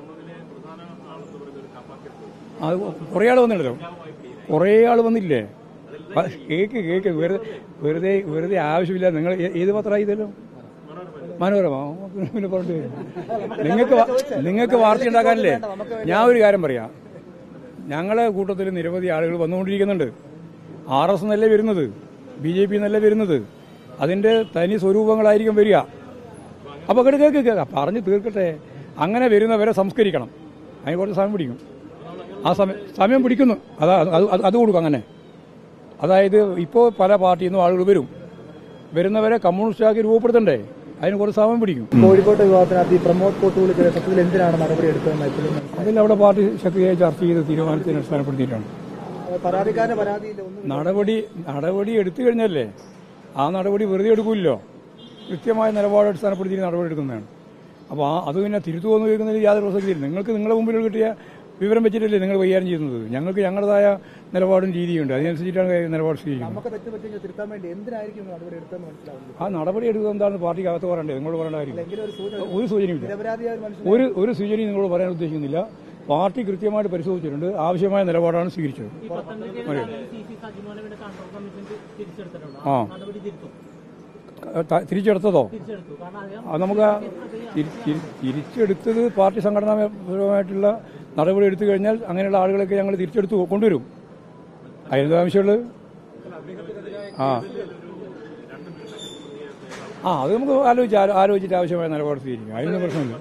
അത് കുറേ ആൾ വന്നില്ലല്ലോ, കുറേ ആൾ വന്നില്ലേ? കേക്ക് വെറുതെ ആവശ്യമില്ല. നിങ്ങൾ ഏത് പത്രമായി ഇതല്ലോ? മനോരമ. പിന്നെ പറഞ്ഞിട്ട് നിങ്ങൾക്ക് വാർത്ത ഉണ്ടാക്കാനല്ലേ? ഞാൻ ഒരു കാര്യം പറയാം, ഞങ്ങളെ കൂട്ടത്തിൽ നിരവധി ആളുകൾ വന്നുകൊണ്ടിരിക്കുന്നുണ്ട്. RS എന്നല്ലേ വരുന്നത്, BJP എന്നല്ലേ വരുന്നത്. അതിന്റെ തനി സ്വരൂപങ്ങളായിരിക്കും വരിക. അപ്പൊ കേൾക്കുക പറഞ്ഞു തീർക്കട്ടെ. അങ്ങനെ വരുന്നവരെ സംസ്കരിക്കണം. അതിന് കുറച്ച് സമയം പിടിക്കും. ആ സമയം പിടിക്കുന്നു. അത് കൊടുക്കും. അങ്ങനെ അതായത് ഇപ്പോൾ പല പാർട്ടിയിൽ നിന്നും ആളുകൾ വരുന്നവരെ കമ്മ്യൂണിസ്റ്റാക്കി രൂപപ്പെടുത്തണ്ടേ? അതിന് കുറച്ച് സമയം പിടിക്കും. കോഴിക്കോട്ടെ വിവാദത്തിനകത്ത് പ്രമോദ് കോട്ടൂളിക്ക് സത്യത്തിൽ എന്തിനാണ് നടപടി എടുത്തതെന്ന് അതിൽ അവിടെ പാർട്ടി ശക്തിയായി ചർച്ച ചെയ്ത് തീരുമാനത്തിന് അടിസ്ഥാനപ്പെടുത്തിയിട്ടാണ്. പരാതിക്കാരന്റെ പരാതിയില്ല. നടപടി എടുത്തു കഴിഞ്ഞല്ലേ, ആ നടപടി വെറുതെ എടുക്കില്ലല്ലോ. കൃത്യമായ നിലപാട് അടിസ്ഥാനപ്പെടുത്തി നടപടി എടുക്കുന്നതാണ്. അപ്പോൾ അത് പിന്നെ തിരുത്തുമെന്ന് ചോദിക്കുന്നതിൽ യാതൊരു പ്രസക്തിയില്ല. നിങ്ങൾക്ക് നിങ്ങളുടെ മുമ്പിൽ കിട്ടിയ വിവരം വെച്ചിട്ടല്ലേ നിങ്ങൾ കൈകാര്യം ചെയ്യുന്നത്. ഞങ്ങൾക്ക് ഞങ്ങളുടേതായ നിലപാടും രീതിയുണ്ട്. അതിനനുസരിച്ചിട്ടാണ് നിലപാട് സ്വീകരിക്കുന്നത്. ആ നടപടി എടുക്കുന്നത് എന്താണെന്ന് പാർട്ടിക്ക് അകത്ത് പറയണ്ടേ? നിങ്ങളോട് പറയേണ്ട കാര്യം ഒരു സൂചനയില്ല. ഒരു സൂചനയും നിങ്ങളോട് പറയാൻ ഉദ്ദേശിക്കുന്നില്ല. പാർട്ടി കൃത്യമായിട്ട് പരിശോധിച്ചിട്ടുണ്ട്. ആവശ്യമായ നിലപാടാണ് സ്വീകരിച്ചത്. തിരിച്ചെടുത്തതോ? അത് നമുക്ക് തിരിച്ചെടുത്തത് പാർട്ടി സംഘടനാപരമായിട്ടുള്ള നടപടി എടുത്തു കഴിഞ്ഞാൽ അങ്ങനെയുള്ള ആളുകളൊക്കെ ഞങ്ങൾ തിരിച്ചെടുത്ത് കൊണ്ടുവരും. അതിനെന്താ ആവശ്യമുള്ളത്? അത് നമുക്ക് ആലോചിച്ചിട്ട് ആവശ്യമായ നിലപാട് സ്വീകരിക്കും. അതിനൊന്നും പ്രശ്നമില്ല.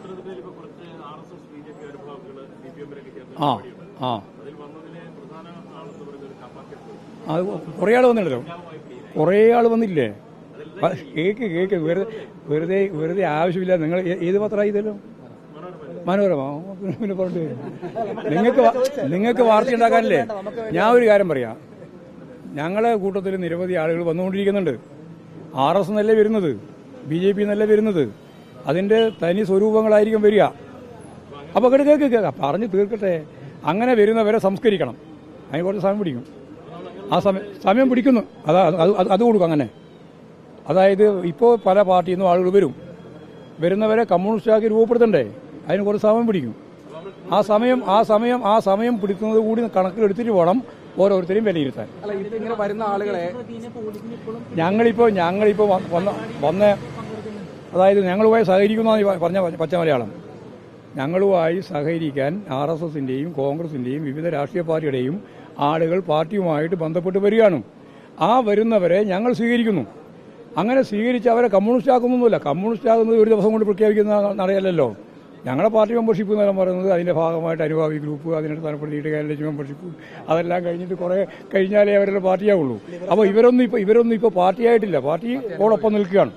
അത് കുറേ ആൾ വന്നില്ലല്ലോ, കുറേ ആൾ വന്നില്ലേ? കേക്ക് വെറുതെ ആവശ്യമില്ല. നിങ്ങൾ ഏത് പത്രമായി ഇതല്ലോ? മനോരമ. പിന്നെ പറഞ്ഞിട്ട് നിങ്ങൾക്ക് വാർത്ത ഉണ്ടാക്കാനല്ലേ? ഞാൻ ഒരു കാര്യം പറയാം, ഞങ്ങളെ കൂട്ടത്തിൽ നിരവധി ആളുകൾ വന്നുകൊണ്ടിരിക്കുന്നുണ്ട്. RS എന്നല്ലേ വരുന്നത്, BJP എന്നല്ലേ വരുന്നത്. അതിന്റെ തനി സ്വരൂപങ്ങളായിരിക്കും വരിക. അപ്പൊ കേൾക്കുക പറഞ്ഞു തീർക്കട്ടെ. അങ്ങനെ വരുന്നവരെ സംസ്കരിക്കണം. അതിന് കുറച്ച് സമയം പിടിക്കും. ആ സമയം പിടിക്കുന്നു. അത് കൊടുക്കും. അങ്ങനെ അതായത് ഇപ്പോൾ പല പാർട്ടിയിൽ നിന്നും ആളുകൾ വരുന്നവരെ കമ്മ്യൂണിസ്റ്റാക്കി രൂപപ്പെടുത്തണ്ടേ? അതിന് കുറച്ച് സമയം പിടിക്കും. ആ സമയം പിടിക്കുന്നത് കൂടി കണക്കിലെടുത്തിട്ട് വേണം ഓരോരുത്തരെയും വിലയിരുത്താൻ. ഞങ്ങളിപ്പോ വന്ന അതായത് ഞങ്ങളുമായി സഹകരിക്കുന്ന പറഞ്ഞ പച്ച മലയാളം. ഞങ്ങളുമായി സഹകരിക്കാൻ RSSന്റെയും കോൺഗ്രസിന്റെയും വിവിധ രാഷ്ട്രീയ പാർട്ടിയുടെയും ആളുകൾ പാർട്ടിയുമായിട്ട് ബന്ധപ്പെട്ട് വരികയാണ്. ആ വരുന്നവരെ ഞങ്ങൾ സ്വീകരിക്കുന്നു. അങ്ങനെ സ്വീകരിച്ച് അവരെ കമ്മ്യൂണിസ്റ്റ് ആക്കുന്നൊന്നുമില്ല. കമ്മ്യൂണിസ്റ്റ് ആകുന്നത് ഒരു ദിവസം കൊണ്ട് പ്രഖ്യാപിക്കുന്ന നടയല്ലല്ലോ. ഞങ്ങളുടെ പാർട്ടി മെമ്പർഷിപ്പ് എന്നെല്ലാം പറയുന്നത് അതിന്റെ ഭാഗമായിട്ട് അനുഭാവി ഗ്രൂപ്പ്, അതിനെ സ്ഥാനപ്പെടുത്തിയിട്ട് കാൻഡിഡേറ്റ് മെമ്പർഷിപ്പ്, അതെല്ലാം കഴിഞ്ഞിട്ട് കുറെ കഴിഞ്ഞാലേ അവരുടെ പാർട്ടിയാവുള്ളൂ. അപ്പോൾ ഇവരൊന്നും ഇപ്പോൾ പാർട്ടിയായിട്ടില്ല. പാർട്ടിയോടൊപ്പം നിൽക്കുകയാണ്.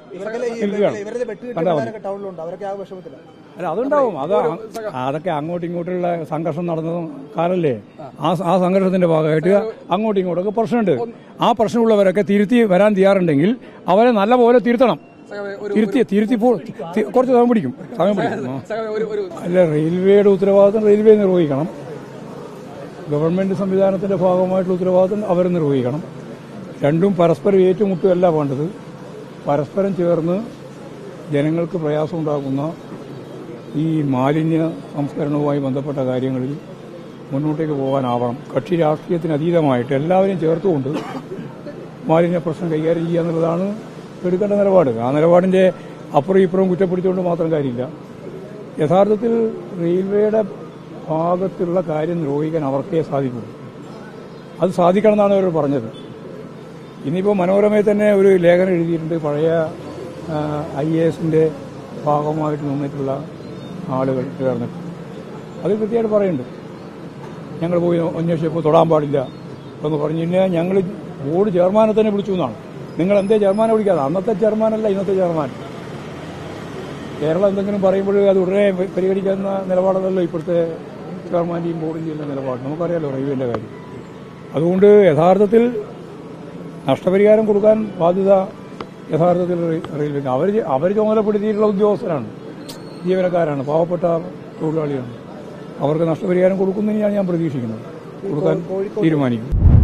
അല്ല, അതുണ്ടാവും. അതൊക്കെ അങ്ങോട്ടും ഇങ്ങോട്ടുള്ള സംഘർഷം നടന്ന കാലല്ലേ. ആ സംഘർഷത്തിന്റെ ഭാഗമായിട്ട് അങ്ങോട്ടും ഇങ്ങോട്ടൊക്കെ പ്രശ്നമുണ്ട്. ആ പ്രശ്നമുള്ളവരൊക്കെ തിരുത്തി വരാൻ തയ്യാറുണ്ടെങ്കിൽ അവരെ നല്ലപോലെ തിരുത്തണം. തിരുത്തി കുറച്ച് സമയം പിടിക്കും. അല്ല, റെയിൽവേയുടെ ഉത്തരവാദിത്തം റെയിൽവേ നിർവഹിക്കണം. ഗവൺമെന്റ് സംവിധാനത്തിന്റെ ഭാഗമായിട്ടുള്ള ഉത്തരവാദിത്തം അവർ നിർവഹിക്കണം. രണ്ടും പരസ്പരം ഏറ്റുമുട്ടുകയല്ല വേണ്ടത്. പരസ്പരം ചേർന്ന് ജനങ്ങൾക്ക് പ്രയാസമുണ്ടാക്കുന്ന ഈ മാലിന്യ സംസ്കരണവുമായി ബന്ധപ്പെട്ട കാര്യങ്ങളിൽ മുന്നോട്ടേക്ക് പോകാനാവണം. കക്ഷി രാഷ്ട്രീയത്തിന് അതീതമായിട്ട് എല്ലാവരെയും ചേർത്തുകൊണ്ട് മാലിന്യ പ്രശ്നം കൈകാര്യം ചെയ്യുക എന്നുള്ളതാണ് എടുക്കേണ്ട നിലപാട്. ആ നിലപാടിന്റെ അപ്പുറം ഇപ്പുറം കുറ്റപ്പെടുത്തിക്കൊണ്ട് മാത്രം കാര്യമില്ല. യഥാർത്ഥത്തിൽ റെയിൽവേയുടെ ഭാഗത്തുള്ള കാര്യം നിർവഹിക്കാൻ അവർക്കേ സാധിക്കൂ. അത് സാധിക്കണം എന്നാണ് അവർ പറഞ്ഞത്. ഇനിയിപ്പോൾ മനോരമയിൽ തന്നെ ഒരു ലേഖനം എഴുതിയിട്ടുണ്ട്. പഴയ IASന്റെ ഭാഗമായിട്ട് നിന്നിട്ടുള്ള ആളുകൾ ചേർന്നിട്ട് അത് കൃത്യമായിട്ട് പറയുന്നുണ്ട്. ഞങ്ങൾ പോയി അന്വേഷിച്ചപ്പോൾ തൊടാൻ പാടില്ല എന്ന് പറഞ്ഞു കഴിഞ്ഞാൽ ഞങ്ങൾ ബോർഡ് ചെയർമാനെ തന്നെ വിളിച്ചു എന്നാണ്. നിങ്ങൾ എന്തേ ചെയർമാനെ വിളിക്കാതെ? അന്നത്തെ ചെയർമാനല്ല ഇന്നത്തെ ചെയർമാൻ. കേരളം എന്തെങ്കിലും പറയുമ്പോൾ അത് ഉടനെ പരിഗണിക്കുന്ന നിലപാടല്ലല്ലോ ഇപ്പോഴത്തെ ചെയർമാന്റെയും ബോർഡിന്റെയും നിലപാട്. നമുക്കറിയാലോ റെയിൽവേന്റെ കാര്യം. അതുകൊണ്ട് യഥാർത്ഥത്തിൽ നഷ്ടപരിഹാരം കൊടുക്കാൻ ബാധ്യത യഥാർത്ഥത്തിൽ റെയിൽവേക്ക്. അവർ ചുമതലപ്പെടുത്തിയിട്ടുള്ള ഉദ്യോഗസ്ഥരാണ്, ജീവനക്കാരാണ്, പാവപ്പെട്ട തൊഴിലാളിയാണ്. അവർക്ക് നഷ്ടപരിഹാരം കൊടുക്കുന്നതിനാണ് ഞാൻ പ്രതീക്ഷിക്കുന്നത്. കൊടുക്കാൻ തീരുമാനിക്കും.